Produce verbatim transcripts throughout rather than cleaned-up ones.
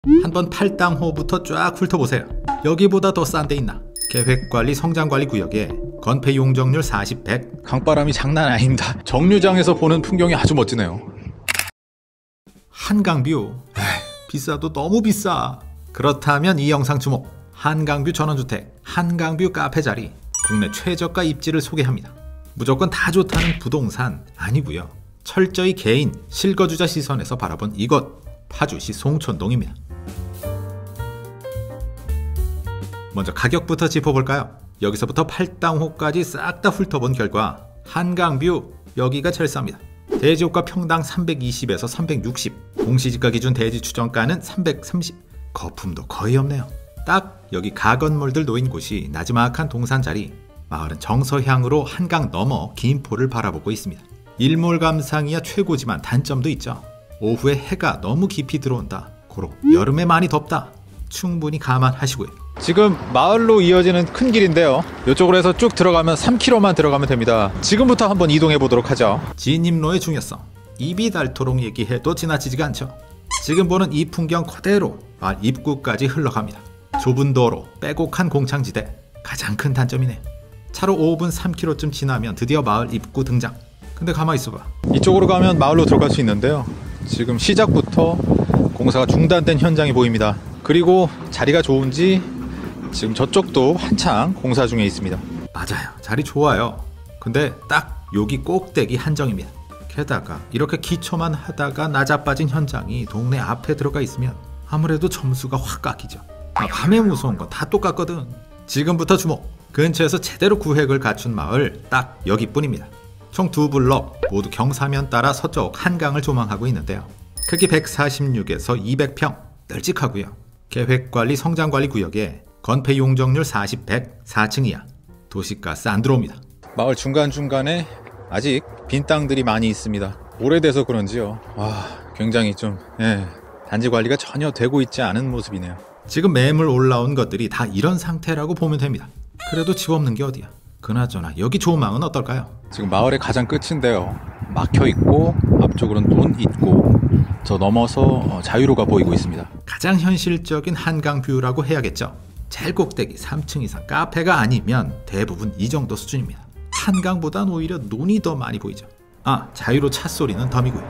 한번 팔당호부터 쫙 훑어보세요. 여기보다 더 싼 데 있나? 계획관리 성장관리 구역에 건폐 용적률 사십, 백. 강바람이 장난 아닙니다. 정류장에서 보는 풍경이 아주 멋지네요. 한강뷰. 에이, 비싸도 너무 비싸. 그렇다면 이 영상 주목. 한강뷰 전원주택, 한강뷰 카페 자리. 국내 최저가 입지를 소개합니다. 무조건 다 좋다는 부동산 아니고요. 철저히 개인, 실거주자 시선에서 바라본 이곳 파주시 송촌동입니다. 먼저 가격부터 짚어볼까요? 여기서부터 팔당호까지 싹 다 훑어본 결과 한강뷰 여기가 제일 쌉니다. 대지호가 평당 삼백이십에서 삼백육십, 공시지가 기준 대지 추정가는 삼백삼십, 거품도 거의 없네요. 딱 여기 가건물들 놓인 곳이 나지막한 동산자리, 마을은 정서향으로 한강 너머 김포를 바라보고 있습니다. 일몰 감상이야 최고지만 단점도 있죠. 오후에 해가 너무 깊이 들어온다. 고로 여름에 많이 덥다. 충분히 감안하시고요. 지금 마을로 이어지는 큰 길인데요. 이쪽으로 해서 쭉 들어가면 삼 킬로미터만 들어가면 됩니다. 지금부터 한번 이동해 보도록 하죠. 진입로의 중요성, 입이 닳도록 얘기해도 지나치지가 않죠. 지금 보는 이 풍경 그대로 마을 입구까지 흘러갑니다. 좁은 도로, 빼곡한 공창지대, 가장 큰 단점이네요. 차로 오 분 삼 킬로미터쯤 지나면 드디어 마을 입구 등장. 근데 가만히 있어봐. 이쪽으로 가면 마을로 들어갈 수 있는데요. 지금 시작부터 공사가 중단된 현장이 보입니다. 그리고 자리가 좋은지 지금 저쪽도 한창 공사 중에 있습니다. 맞아요, 자리 좋아요. 근데 딱 여기 꼭대기 한정입니다. 게다가 이렇게 기초만 하다가 나자빠진 현장이 동네 앞에 들어가 있으면 아무래도 점수가 확 깎이죠. 아, 밤에 무서운 건 다 똑같거든. 지금부터 주목! 근처에서 제대로 구획을 갖춘 마을 딱 여기뿐입니다. 총 두 블럭 모두 경사면 따라 서쪽 한강을 조망하고 있는데요. 크기 백사십육에서 이백 평, 널찍하고요. 계획관리 성장관리 구역에 건폐 용적률 사십, 백, 사 층 이하, 도시가스 안 들어옵니다. 마을 중간중간에 아직 빈 땅들이 많이 있습니다. 오래돼서 그런지요. 와, 굉장히 좀 예, 단지 관리가 전혀 되고 있지 않은 모습이네요. 지금 매물 올라온 것들이 다 이런 상태라고 보면 됩니다. 그래도 집 없는 게 어디야. 그나저나 여기 조망은 어떨까요? 지금 마을의 가장 끝인데요. 막혀있고 앞쪽으로는 논 있고 저 넘어서 자유로가 보이고 있습니다. 가장 현실적인 한강뷰라고 해야겠죠. 제일 꼭대기 삼 층 이상 카페가 아니면 대부분 이 정도 수준입니다. 한강보단 오히려 논이 더 많이 보이죠. 아, 자유로 찻소리는 덤이고요.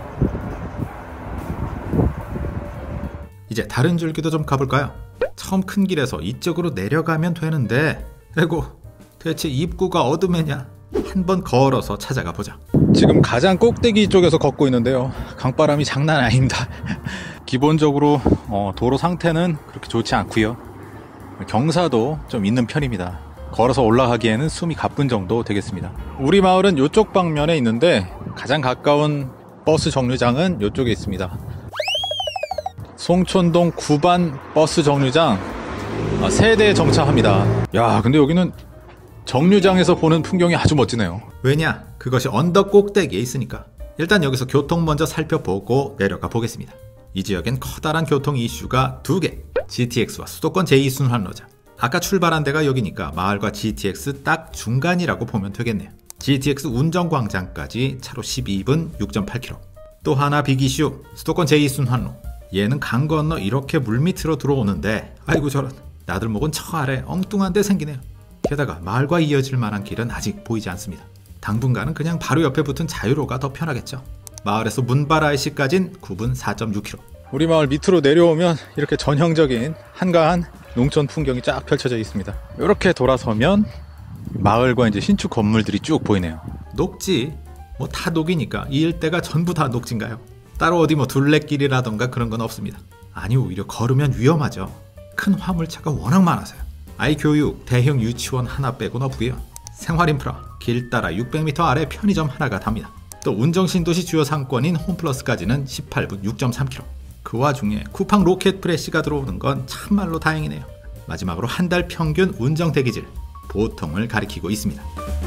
이제 다른 줄기도 좀 가볼까요? 처음 큰 길에서 이쪽으로 내려가면 되는데 에고, 대체 입구가 어둠에냐? 한번 걸어서 찾아가 보자. 지금 가장 꼭대기 쪽에서 걷고 있는데요. 강바람이 장난 아닙니다. 기본적으로 어, 도로 상태는 그렇게 좋지 않고요. 경사도 좀 있는 편입니다. 걸어서 올라가기에는 숨이 가쁜 정도 되겠습니다. 우리 마을은 이쪽 방면에 있는데 가장 가까운 버스 정류장은 이쪽에 있습니다. 송촌동 구 반 버스 정류장 세 대 정차합니다. 야, 근데 여기는 정류장에서 보는 풍경이 아주 멋지네요. 왜냐? 그것이 언덕 꼭대기에 있으니까. 일단 여기서 교통 먼저 살펴보고 내려가 보겠습니다. 이 지역엔 커다란 교통 이슈가 두 개. 지티엑스와 수도권 제이 순환로자. 아까 출발한 데가 여기니까 마을과 지티엑스 딱 중간이라고 보면 되겠네요. 지티엑스 운정광장까지 차로 십이 분 육 점 팔 킬로미터. 또 하나 빅 이슈, 수도권 제이 순환로. 얘는 강 건너 이렇게 물밑으로 들어오는데 아이고 저런, 나들목은 저 아래 엉뚱한 데 생기네요. 게다가 마을과 이어질 만한 길은 아직 보이지 않습니다. 당분간은 그냥 바로 옆에 붙은 자유로가 더 편하겠죠. 마을에서 문바라이시까진 구 분 사 점 육 킬로미터. 우리 마을 밑으로 내려오면 이렇게 전형적인 한가한 농촌 풍경이 쫙 펼쳐져 있습니다. 이렇게 돌아서면 마을과 이제 신축 건물들이 쭉 보이네요. 녹지? 뭐 다 녹이니까 이 일대가 전부 다 녹지인가요? 따로 어디 뭐 둘레길이라던가 그런 건 없습니다. 아니, 오히려 걸으면 위험하죠. 큰 화물차가 워낙 많아서요. 아이 교육, 대형 유치원 하나 빼곤 없고요. 생활인프라, 길 따라 육백 미터 아래 편의점 하나가 답니다. 또 운정신도시 주요 상권인 홈플러스까지는 십팔 분 육 점 삼 킬로미터. 그 와중에 쿠팡 로켓 프레시가 들어오는 건 참말로 다행이네요. 마지막으로 한 달 평균 운정 대기질, 보통을 가리키고 있습니다.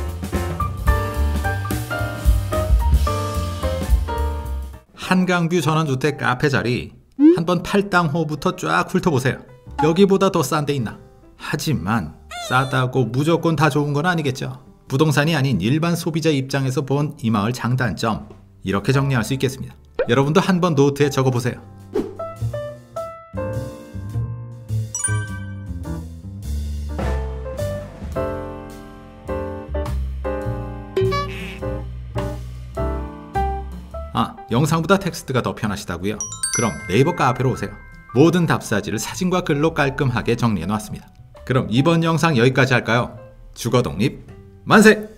한강뷰 전원주택 카페 자리, 한번 팔당호부터 쫙 훑어보세요. 여기보다 더 싼 데 있나? 하지만 싸다고 무조건 다 좋은 건 아니겠죠. 부동산이 아닌 일반 소비자 입장에서 본 이 마을 장단점, 이렇게 정리할 수 있겠습니다. 여러분도 한번 노트에 적어보세요. 영상보다 텍스트가 더 편하시다고요? 그럼 네이버 카페로 오세요. 모든 답사지를 사진과 글로 깔끔하게 정리해 놨습니다. 그럼 이번 영상 여기까지 할까요? 주거독립 만세!